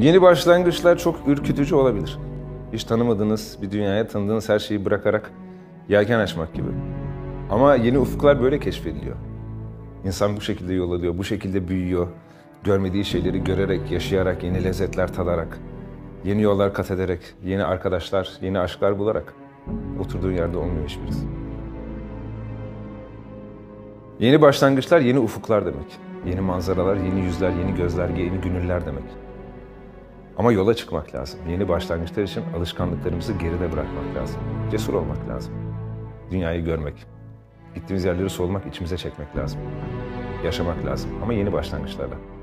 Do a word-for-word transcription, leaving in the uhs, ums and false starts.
Yeni başlangıçlar çok ürkütücü olabilir. Hiç tanımadığınız bir dünyaya tanıdığınız her şeyi bırakarak yelken açmak gibi. Ama yeni ufuklar böyle keşfediliyor. İnsan bu şekilde yol alıyor, bu şekilde büyüyor. Görmediği şeyleri görerek, yaşayarak, yeni lezzetler tadarak, yeni yollar kat ederek, yeni arkadaşlar, yeni aşklar bularak oturduğun yerde olmuyor hiçbirisi. Yeni başlangıçlar yeni ufuklar demek. Yeni manzaralar, yeni yüzler, yeni gözler, yeni gönüller demek. Ama yola çıkmak lazım. Yeni başlangıçlar için alışkanlıklarımızı geride bırakmak lazım. Cesur olmak lazım. Dünyayı görmek, gittiğimiz yerleri solmak, içimize çekmek lazım. Yaşamak lazım ama yeni başlangıçlarla.